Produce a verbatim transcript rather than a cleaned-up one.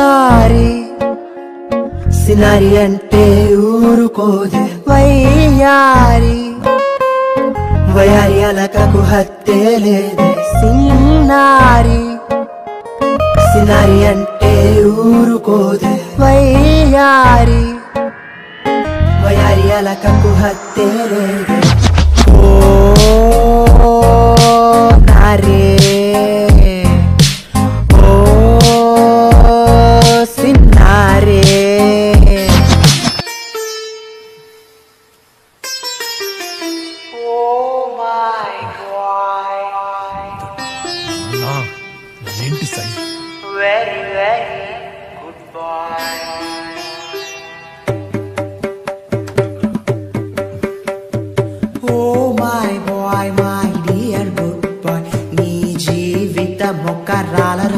సిన్నారి సినారి అంటే ఊరుకోదే వయ్యారి వయారి అలకకు హత్తే లేదే సిన్నారి సినారి అంటే ఊరుకోదే వయ్యారి వయారి అలకకు హత్తే లేదే ఓ నారే ఓ సిన్నారే ఏంటి size very very good boy oh my boy my dear good boy నీ జీవితం ఒక రాళ్ళ